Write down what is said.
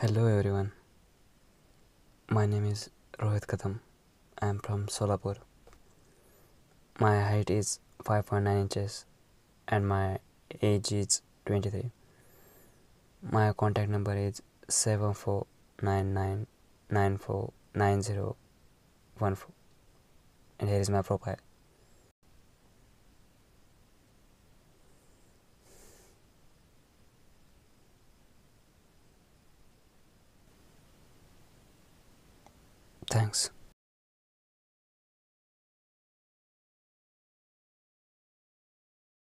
Hello everyone, my name is Rohit Kadam. I am from Solapur. My height is 5.9 inches and my age is 23. My contact number is 7499949014, and here is my profile. Thanks.